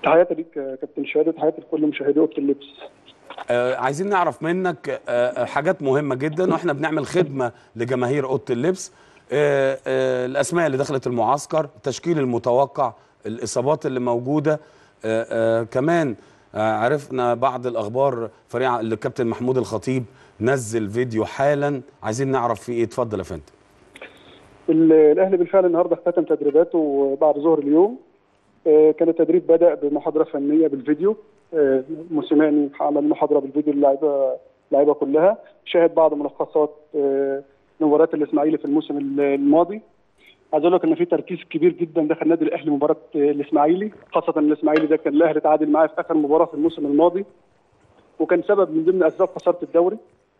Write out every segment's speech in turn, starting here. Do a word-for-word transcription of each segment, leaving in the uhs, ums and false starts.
تحياتي ليك يا كابتن شهاده، تحياتي لكل مشاهدي اوضه اللبس. آه عايزين نعرف منك آه حاجات مهمة جدا، واحنا بنعمل خدمة لجماهير اوضه اللبس. آه آه الاسماء اللي دخلت المعسكر، التشكيل المتوقع، الاصابات اللي موجودة. آه آه كمان آه عرفنا بعض الاخبار. فريق الكابتن محمود الخطيب نزل فيديو حالا، عايزين نعرف فيه ايه. اتفضل يا فندم. الاهلي بالفعل النهارده اختتم تدريباته بعد ظهر اليوم. كان التدريب بدأ بمحاضرة فنية بالفيديو. موسيماني عمل محاضرة بالفيديو للعيبة اللعيبة كلها، شاهد بعض ملخصات مباريات الإسماعيلي في الموسم الماضي. عايز اقول لك ان في تركيز كبير جدا داخل النادي الاهلي مباراة الإسماعيلي، خاصة ان الإسماعيلي ده كان الاهلي تعادل معاه في آخر مباراة في الموسم الماضي، وكان سبب من ضمن أسباب خسارة الدوري.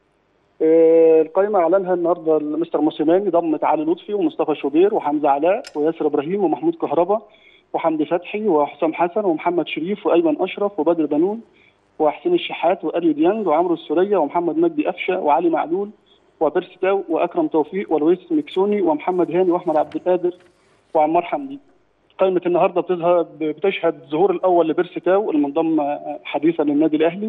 القائمة أعلنها النهارده مستر موسيماني، ضمت علي لطفي ومصطفى شوبير وحمزة علاء وياسر إبراهيم ومحمود كهربا وحمدي فتحي وحسام حسن ومحمد شريف وايمن اشرف وبدر بنون وحسين الشحات واليو ديانج وعمرو السوليه ومحمد مجدي قفشه وعلي معلول وبيرسي تاو واكرم توفيق ولويس مكسوني ومحمد هاني واحمد عبد القادر وعمار حمدي. قائمه النهارده بتظهر بتشهد ظهور الاول لبيرسي تاو المنضم حديثا للنادي الاهلي،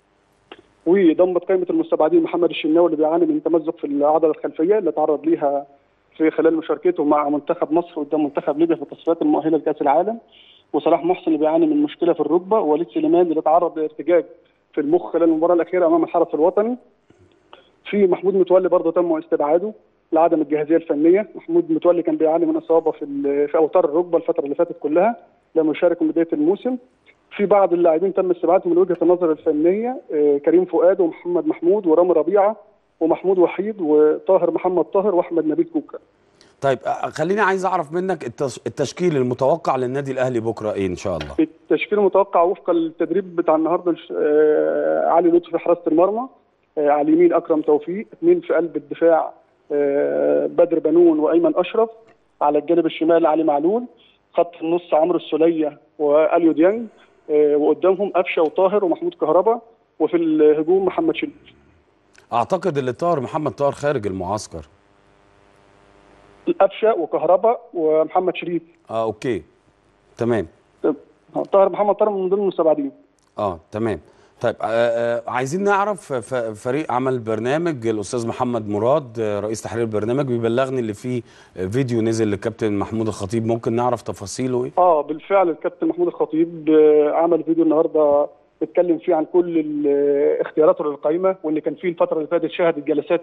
وضمت قائمه المستبعدين محمد الشناوي اللي بيعاني من تمزق في العضله الخلفيه اللي تعرض ليها في خلال مشاركته مع منتخب مصر قدام منتخب ليبيا في التصفيات المؤهله لكاس العالم، وصلاح محسن اللي بيعاني من مشكله في الركبه، ووليد سليمان اللي تعرض لارتجاج في المخ خلال المباراه الاخيره امام الحرس الوطني. في محمود متولي برضه تم استبعاده لعدم الجاهزيه الفنيه. محمود متولي كان بيعاني من اصابه في في اوتار الركبه الفتره اللي فاتت كلها، لم يشارك من بدايه الموسم. في بعض اللاعبين تم استبعادهم من وجهه النظر الفنيه، كريم فؤاد ومحمد محمود ورامي ربيعه ومحمود وحيد وطاهر محمد طاهر واحمد نبيل كوكا. طيب خليني عايز اعرف منك التشكيل المتوقع للنادي الاهلي بكره ايه ان شاء الله؟ التشكيل المتوقع وفق التدريب بتاع النهارده: علي لطفي في حراسه المرمى، على اليمين اكرم توفيق، اثنين في قلب الدفاع بدر بنون وايمن اشرف، على الجانب الشمال علي معلول، خط النص عمرو السوليه واليو ديانج، وقدامهم قفشه وطاهر ومحمود كهربا، وفي الهجوم محمد شريف. اعتقد اللي طاهر محمد طاهر خارج المعسكر. قفشه وكهربا ومحمد شريف. اه اوكي تمام. طاهر محمد طاهر من ضمن المستبعدين. اه تمام. طيب آه آه عايزين نعرف فريق عمل برنامج الاستاذ محمد مراد رئيس تحرير البرنامج بيبلغني اللي فيه فيديو نزل للكابتن محمود الخطيب، ممكن نعرف تفاصيله ايه؟ اه بالفعل الكابتن محمود الخطيب عمل فيديو النهارده اتكلم فيه عن كل اختياراته للقائمه، وان كان فيه الفتره اللي فاتت شهدت جلسات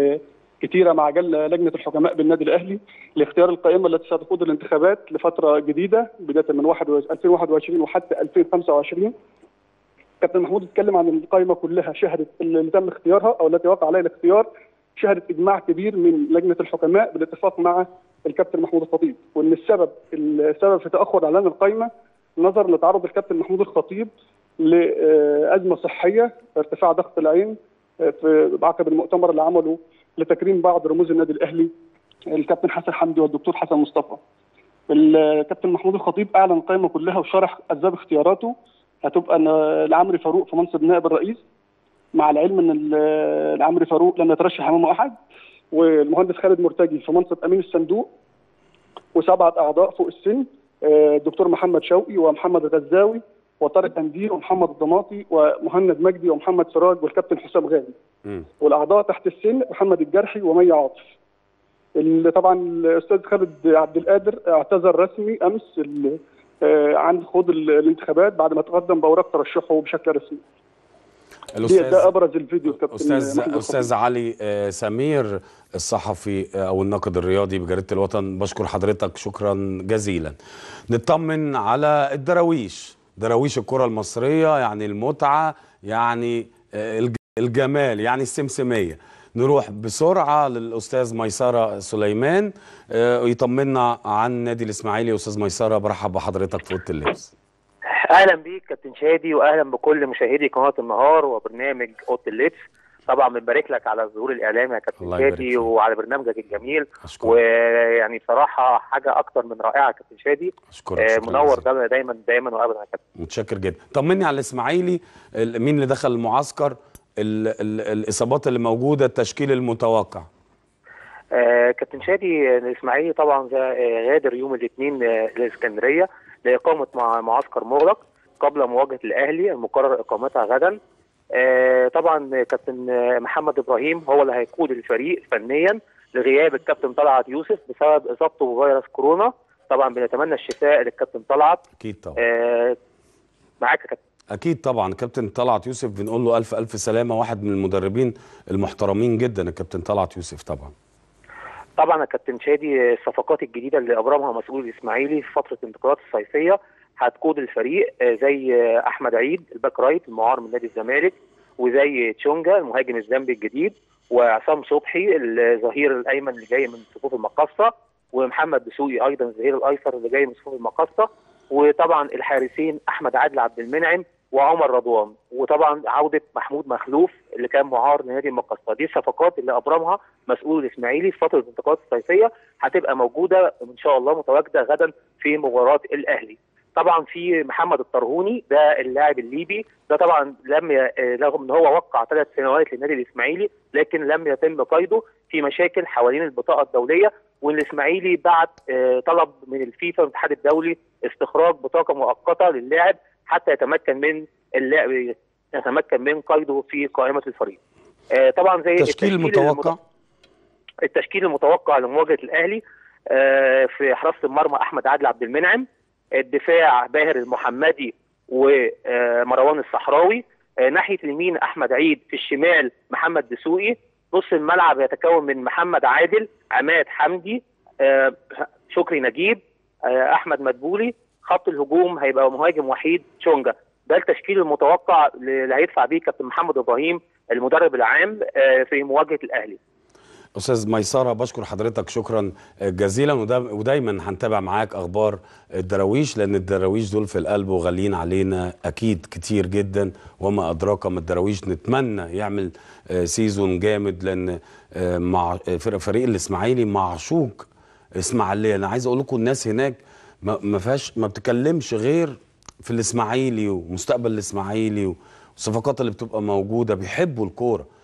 كتيره مع لجنه الحكماء بالنادي الاهلي لاختيار القائمه التي ستخوض الانتخابات لفتره جديده بدايه من ألفين وواحد وعشرين وحتى ألفين وخمسة وعشرين. كابتن محمود اتكلم عن القائمه كلها شهدت اللي تم اختيارها او التي وقع عليها الاختيار، شهدت اجماع كبير من لجنه الحكماء بالاتفاق مع الكابتن محمود الخطيب، وان السبب السبب في تاخر اعلان القائمه نظرا لتعرض الكابتن محمود الخطيب لازمه صحيه، ارتفاع ضغط العين في عقب المؤتمر اللي عمله لتكريم بعض رموز النادي الاهلي الكابتن حسن حمدي والدكتور حسن مصطفى. الكابتن محمود الخطيب اعلن القائمه كلها وشرح اسباب اختياراته. هتبقى العمري فاروق في منصب نائب الرئيس، مع العلم ان العمري فاروق لم يترشح امامه احد، والمهندس خالد مرتجي في منصب امين الصندوق، وسبعه اعضاء فوق السن: الدكتور محمد شوقي ومحمد غزاوي وطارق قنديل ومحمد الضماطي ومهند مجدي ومحمد سراج والكابتن حسام غالي. م. والاعضاء تحت السن: محمد الجرحي ومي عاطف. طبعا الاستاذ خالد عبد القادر اعتذر رسمي امس عن خوض الانتخابات بعد ما تقدم باوراق ترشحه بشكل رسمي. الأستاذ ده ابرز الفيديو كابتن استاذ استاذ علي سمير الصحفي او الناقد الرياضي بجريده الوطن، بشكر حضرتك شكرا جزيلا. نطمن على الدراويش، دراويش الكره المصريه، يعني المتعه، يعني الجمال، يعني السمسميه. نروح بسرعه للاستاذ ميسره سليمان يطمنا عن نادي الاسماعيلي. استاذ ميسره برحب بحضرتك في اوضه اللبس. اهلا بيك كابتن شادي، واهلا بكل مشاهدي قناه النهار وبرنامج اوضه اللبس. طبعا بنبارك لك على الظهور الاعلامي يا كابتن شادي وعلى برنامجك الجميل، ويعني بصراحه حاجه اكتر من رائعه يا كابتن شادي. اشكرك. منور دايما دايما دايما وابدا يا كابتن. متشكر جدا. طمني على الاسماعيلي، مين اللي دخل المعسكر، ال ال الاصابات اللي موجوده، التشكيل المتوقع. آه كابتن شادي، الاسماعيلي طبعا غادر يوم الاثنين الاسكندريه لاقامه مع معسكر مغلق. قبل مواجهه الاهلي المقرر اقامتها غدا. آه طبعا كابتن محمد ابراهيم هو اللي هيقود الفريق فنيا لغياب الكابتن طلعت يوسف بسبب اصابته بفيروس كورونا. طبعا بنتمنى الشفاء للكابتن طلعت. اكيد طبعا. آه معاك يا كابتن. اكيد طبعا. كابتن طلعت يوسف بنقول له الف الف سلامه، واحد من المدربين المحترمين جدا الكابتن طلعت يوسف. طبعا طبعا يا كابتن شادي، الصفقات الجديده اللي ابرمها مسؤول الاسماعيلي في فتره الانتقالات الصيفيه هتقود الفريق، زي احمد عيد الباك رايت المعار من نادي الزمالك، وزي تشونجا المهاجم الزامبي الجديد، وعصام صبحي الظهير الايمن اللي جاي من صفوف المقاصه، ومحمد دسوقي ايضا الظهير الايسر اللي جاي من صفوف المقاصه، وطبعا الحارسين احمد عادل عبد المنعم وعمر رضوان، وطبعا عوده محمود مخلوف اللي كان معار لنادي المقاصه. دي الصفقات اللي ابرمها مسؤول الاسماعيلي في فتره الانتقالات الصيفيه، هتبقى موجوده ان شاء الله متواجده غدا في مباراه الاهلي. طبعا في محمد الطرهوني ده اللاعب الليبي ده، طبعا لم ي... رغم ان هو وقع ثلاث سنوات للنادي الاسماعيلي لكن لم يتم قيده في مشاكل حوالين البطاقه الدوليه، والاسماعيلي بعت طلب من الفيفا والاتحاد الدولي استخراج بطاقه مؤقته للاعب حتى يتمكن من اللاعب يتمكن من قيده في قائمه الفريق. طبعا زي التشكيل المتوقع التشكيل المتوقع لمواجهه الاهلي في حراسه المرمى احمد عادل عبد المنعم، الدفاع باهر المحمدي ومروان الصحراوي، ناحيه اليمين احمد عيد، في الشمال محمد دسوقي، نص الملعب يتكون من محمد عادل، عماد حمدي، شكري نجيب، احمد مدبولي، خط الهجوم هيبقى مهاجم وحيد تشونجا. ده التشكيل المتوقع اللي هيدفع بيه كابتن محمد ابراهيم المدرب العام في مواجهه الاهلي. استاذ ميسره بشكر حضرتك شكرا جزيلا، ودايما هنتابع معاك اخبار الدراويش، لان الدراويش دول في القلب وغاليين علينا اكيد كتير جدا، وما ادراك ما الدراويش. نتمنى يعمل سيزون جامد، لان مع فريق الاسماعيلي معشوق اسماعيليه. انا عايز اقول لكم الناس هناك ما فيهاش ما بتكلمش غير في الاسماعيلي ومستقبل الاسماعيلي والصفقات اللي بتبقى موجوده، بيحبوا الكوره.